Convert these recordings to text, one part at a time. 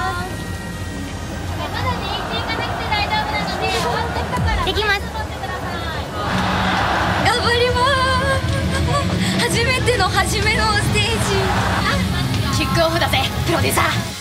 まだね、行かなくて大丈夫なので、終わった人からできます。 頑張ります。初めての初めのステージ。 キックオフだぜプロデューサー。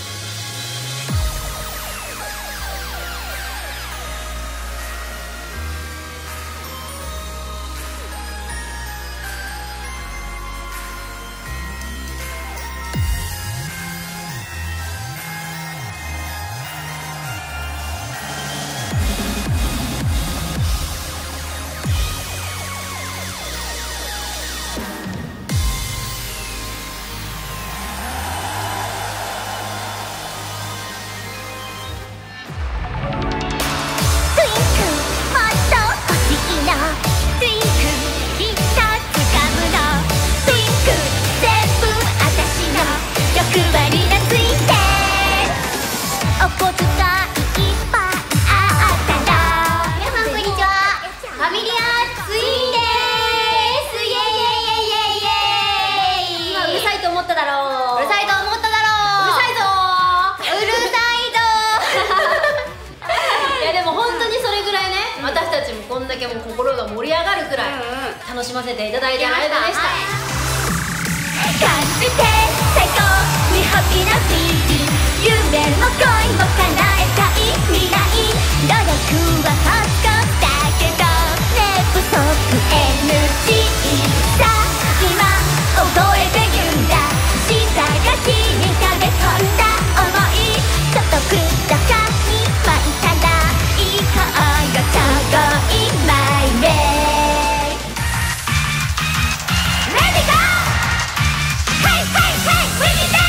こんだけもう心が盛り上がるくらい楽しませていただいたライブでした。 感じて最高にハッピーなフィーリング、夢も恋も叶えたい未来、努力はほっこだけど寝不足 NG さ、今覚えて言うんだ、下がきに溜め込んだ想い、ちょっとくだかに巻いたら行こうよちょうどいいマイウェイ、レディーゴー、ヘイヘイヘイウィニーデー。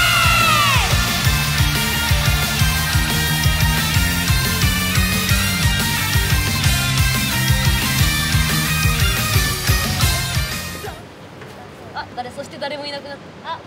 あ、そして誰もいなくなった。あ、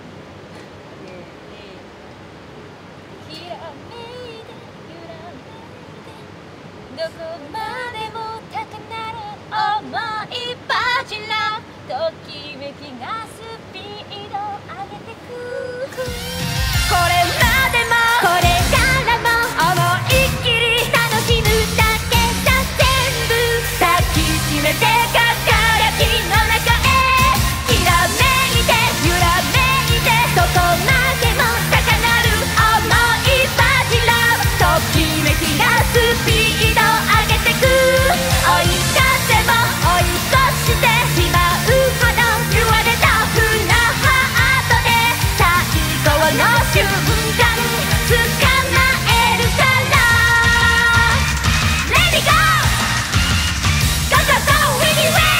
ひらめいて揺らめいてどこまでも高鳴る思い柱、ときめきがスピード上げてく、これまでもこれからも思いっきり楽しむだけさ、全部抱きしめて輝きの中へ、ひらめいて揺らめいてどこまでも高鳴る想い柱、ときめきがスピード上げてく、追い風も追い越してしまうほど言われたフラハートで最高の瞬間捕まえるから、レディーゴー、ゴーゴーゴーウィニーウェイ。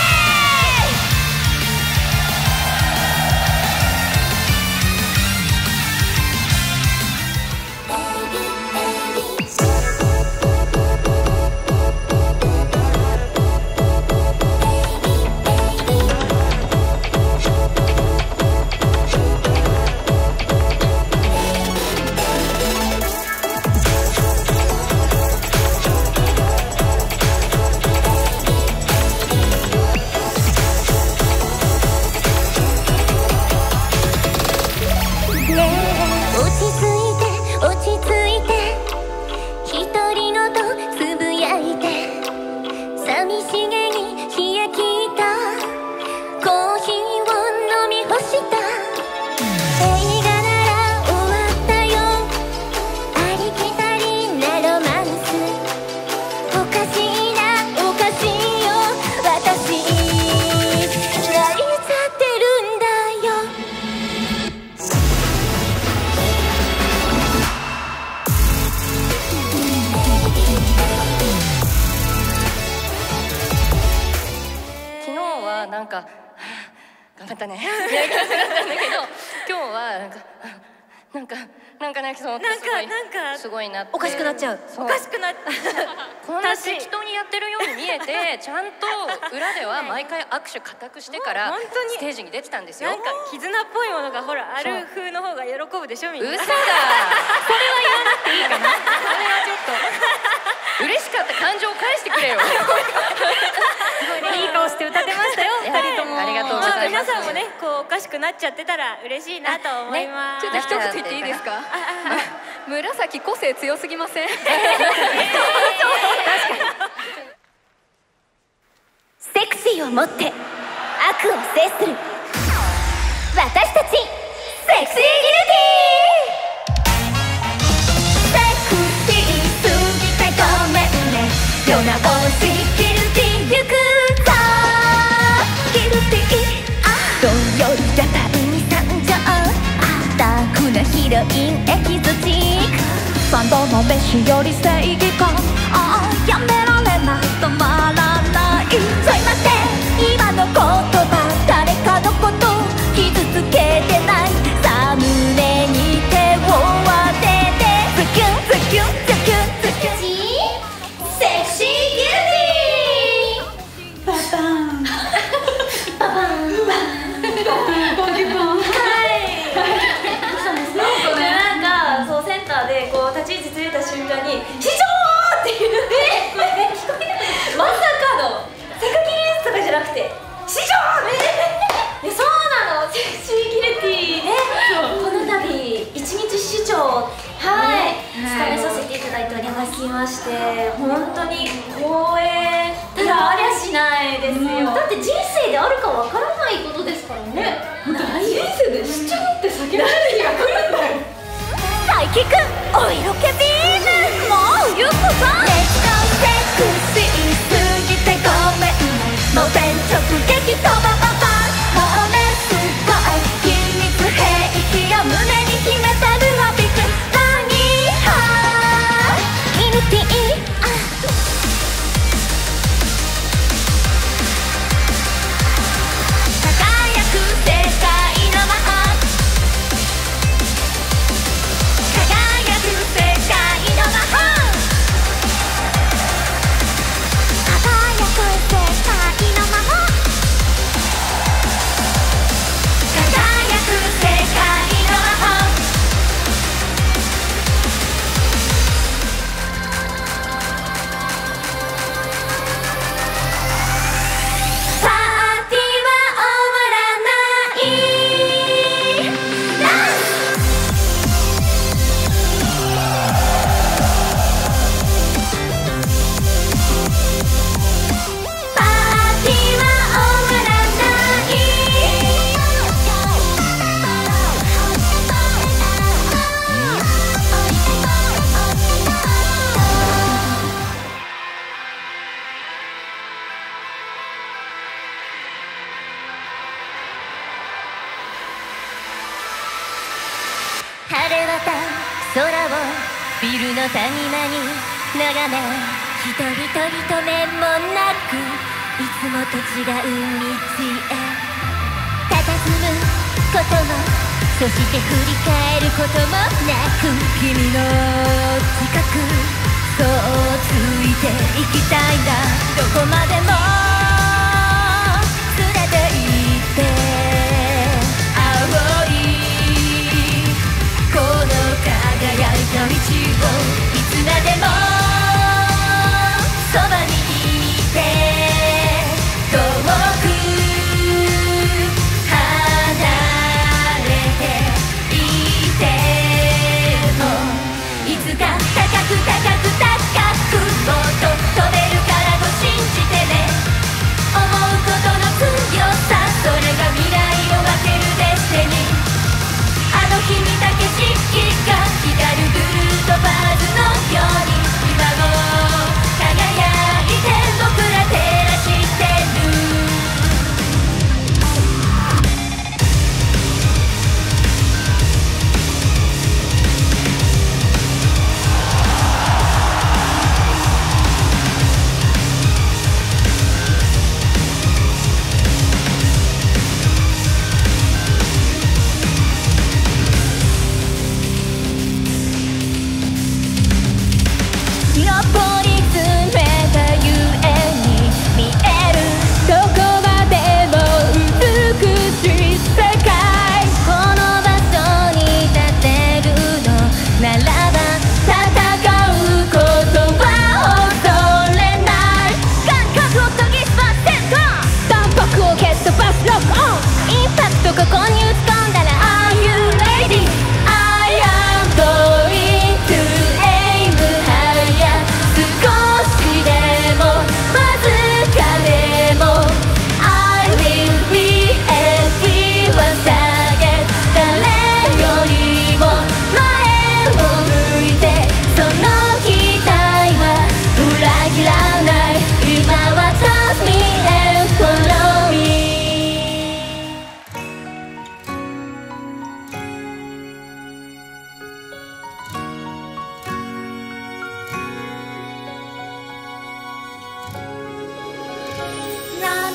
なんか頑張ったねやり方だったんだけど、今日はなんか泣きそう、すごいなって、 おかしくなっちゃう。 おかしくなっちゃう。こんな適当にやってるように見えてちゃんと裏では毎回握手固くしてからステージに出てたんですよ。 なんか絆っぽいものがほらある風の方が喜ぶでしょみんな。 嘘だそれは言わなくていいかな。それはちょっと嬉しかった感情を返してくれよ。 いい顔して歌ってましたよ、二人とも。 ありがとうございます。 皆さんもね、こうおかしくなっちゃってたら嬉しいなと思います。 ちょっと一言言っていいですか。 紫個性強すぎません？ セクシーを持って悪を制する私たちセクシーギルティセクシーすぎてごめんね世直しギルティ行くぞギルティどんよりが第二参上ダークなヒロインエキゾチック3度の飯より正義感やめられない止まらないちょい待って今の言葉誰かのこと傷つけてないさあ胸に手を当ててズキュンズキュンズキュンズキュンセクシーギルティパパンパパンセンターでこう立ち位置ついた瞬間に「師匠!」っていうこれ聞こえないまさかのセクギリスとかじゃなくて「師匠!」そうなのセクシーギルティねこの度一日師長務めさせていただいておりまして本当に光栄ただありゃしないですよだって人生であるかわからないことですからね人生で師長って叫ばれる日が来るんだよ大輝くんお色気ビームもうゆっこさんレッツゴーセクシーすぎてごめんもう全直撃飛ばばばもうねすごい秘密兵器を胸に秘めたるわびく何はギルティ輝く世界の魔法輝く世界の魔法輝く世界の魔法輝く世界の魔法パーティーは終わらないパーティーは終わらない晴れ渡る空をビルの谷間に眺め一人とりとめもなくいつもと違う道へ佇むこともそして振り返ることもなく君の近くそうついていきたいんだどこまでも連れて行って青いこの輝いた道をいつまでもそばにいて遠く離れていてもいつか高く高く高くもっと飛べるからと信じてね思うことの強さそれが未来を分けるデスティニーあの日見た景色が光るブルートバーズのように今も輝いて僕ら照らしてる登り詰めたゆえに見えるどこまでも美しい世界この場所に立てるのならば戦うことは恐れない感覚を研ぎ澄ませるか淡白を蹴っ飛ばすロックオンインパクトここに打ち込んだら Are you ready? I am going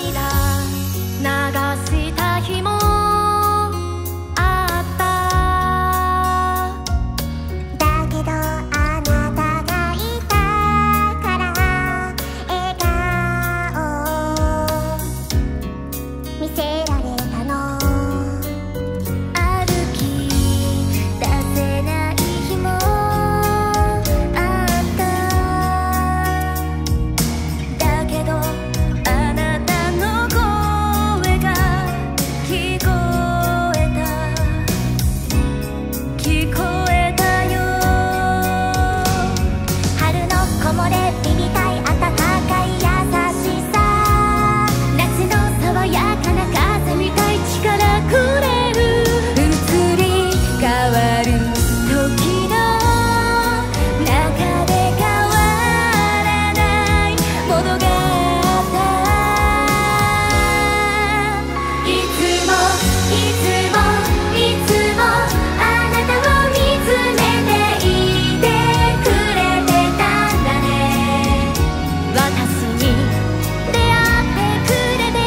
した日もあっただけどあなたがいたから笑顔見せられたの歩き出せない日もあっただけどあなたの声が聞こえたよ春の木漏れ日みたい暖かい優しさ夏の爽やかな風みたい力くれる移り変わる時の中で変わらないものがあったいつもいつもいつもあなたを見つめていてくれてたんだね私に出会ってくれて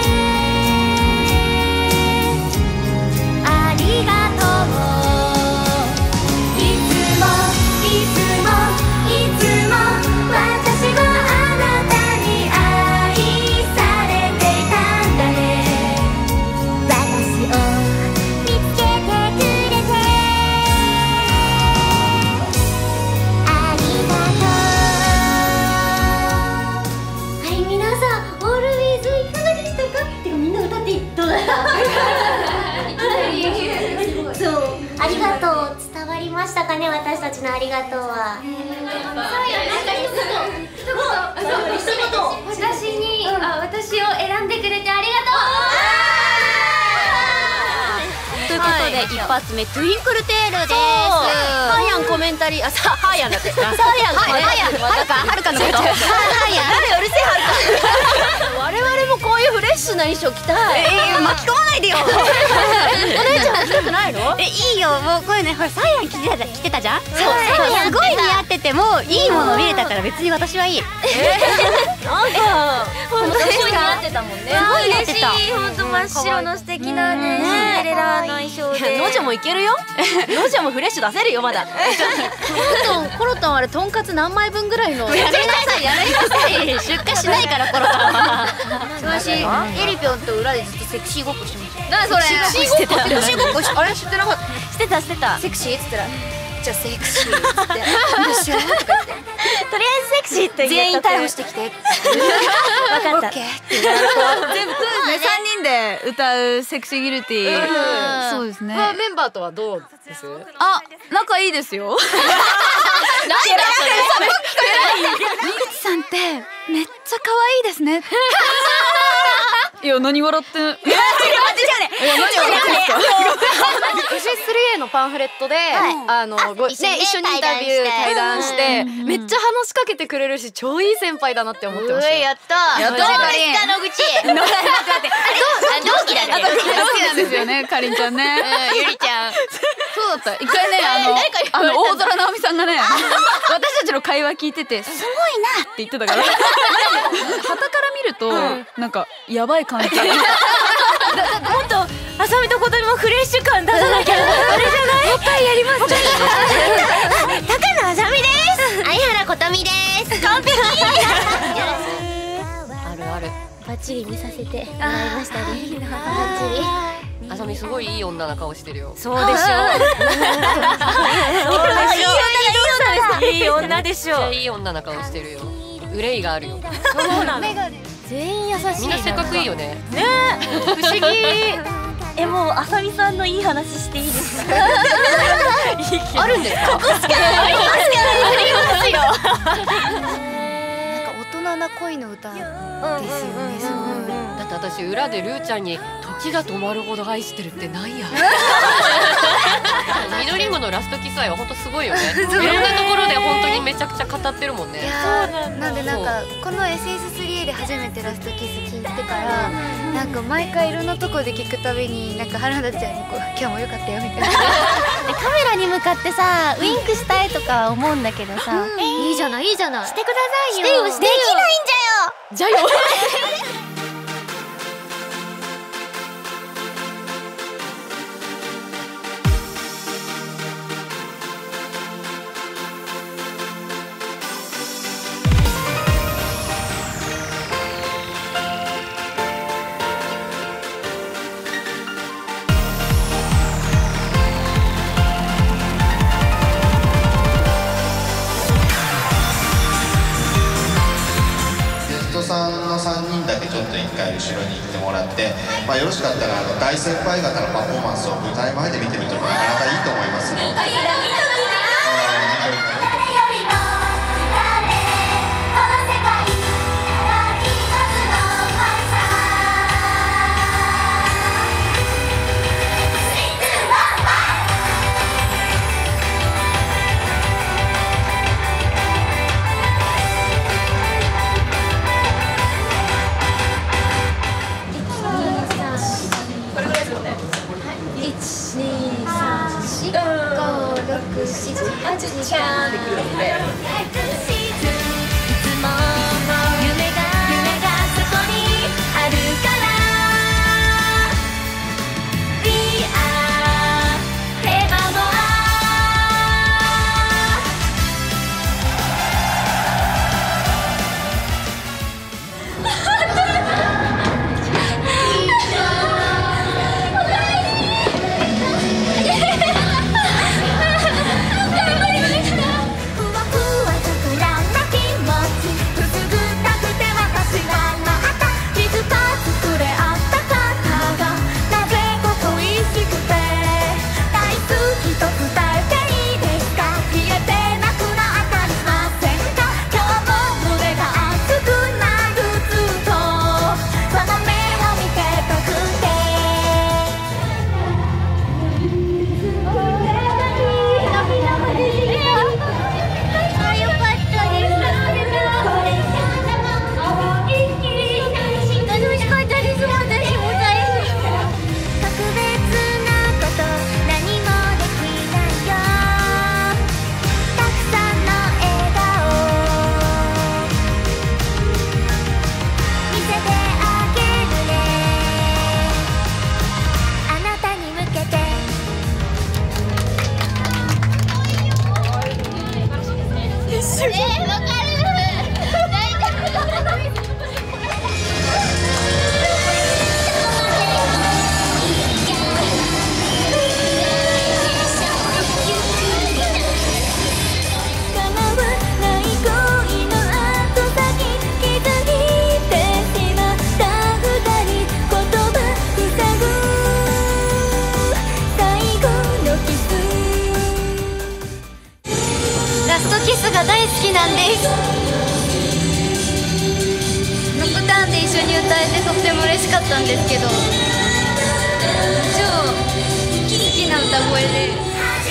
ありがとういつもいつもいつも私はあなたに愛されていたんだね私を見つけてくれてありがとうはい皆さんオールウィーズいかがでしたかてかみんな歌っていったそうありがとう伝わりましたかね私たちのありがとうは私を選んでくれてありがとうということで一発目トゥインクルテールです。ハーヤンコメンタリーハーヤンだってハーヤンはるかのことハーヤンうるせえはるか我々もこういうフレッシュな衣装着たい。巻き込まないでよ。お姉ちゃん着たくないの？いいよもうこういうねほらサーヤン着てたじゃん。そうすごい似合っててもいいもの見れたから別に私はいい。なんか本当に似合ってたもんね。すごい嬉しい本当真っ白の素敵なねシンデレラの衣装で。ノジョもいけるよ。ノジョもフレッシュ出せるよまだ。コロトンあれとんかつ何枚分ぐらいの。やめなさいやめなさい。出荷しないからコロトンは。私エリぴょんと裏でずっとセクシーごっこしてました。何それ？セクシーごっこあれ知ってなかった？してたセクシーっつったらじゃあセクシーっつってどうしようとか言ってとりあえずセクシーって全員逮捕してきて。分かった。 全部3人で歌うセクシーギルティー。そうですね。 メンバーとはどうです？ あ、仲いいですよ。 なんだみぐちさんってめっちゃ可愛いですね。いや何笑って。 私 3A のパンフレットで一緒にインタビュー対談してめっちゃ話しかけてくれるし超いい先輩だなって思ってました。 やったやったかりん。 野口同期だね。 同期なんですよねかりんちゃんね。 ゆりちゃんそうだった。一回ね大空直美さんがね私たちの会話聞いててすごいなって言ってたから傍から見るとなんかやばい感じ。もっとあさみとことにもフレッシュ感出さなきゃあれじゃない？もう一回やります。高野あさみです。相原ことみです。完璧。 あるある。 バッチリ見させてもらいましたね。バッチリ。 あさみすごいいい女な顔してるよ。 そうでしょう。いい女でしょ。 めっちゃいい女な顔してるよ。憂いがあるよ。 そうなの。全員優しい。 みんな性格いいよね。 ねえ、不思議。もうあさみさんのいい話していいですか？ あるんですか？ ここしかありますよ。 なんか大人な恋の歌ですよね。すごい。 だって私裏でルーちゃんに時が止まるほど愛してるってないや。緑りんごのラストキス愛は本当すごいよね。いろんなところで本当にめちゃくちゃ語ってるもんね。 なんでなんかこの SS3A で初めてラストキス聞いてからなんか毎回いろんなとこで聞くたびになんか原田ちゃんにこう今日もよかったよみたいな。 カメラに向かってさウインクしたいとか思うんだけどさ、 いいじゃないいいじゃない。 してくださいよ。できないんじゃよ。 じゃよ。 後ろに行ってもらって、まあ、よろしかったら大先輩方のパフォーマンスを舞台前で見てみてもなかなかいいと思いますので。 ラストキスが大好きなんです。ノックターンで一緒に歌えてとっても嬉しかったんですけど、超好きな歌声で。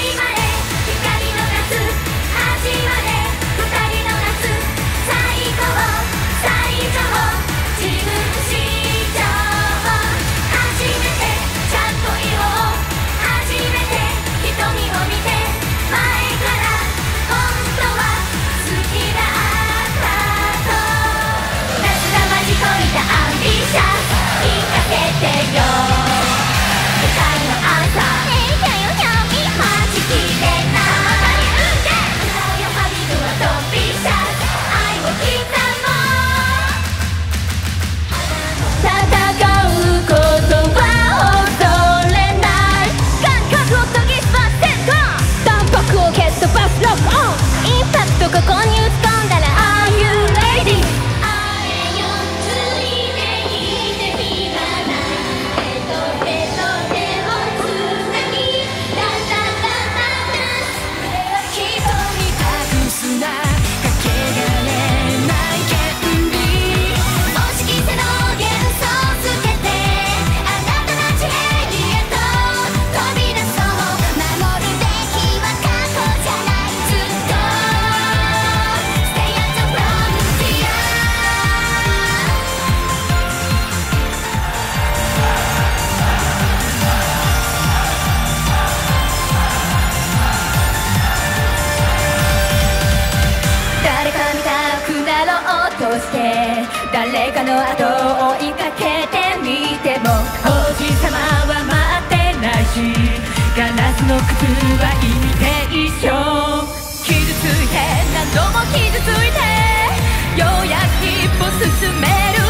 誰かの後を追いかけてみても王子様は待ってないし、ガラスの靴はイミテーション。傷ついて何度も傷ついてようやく一歩進める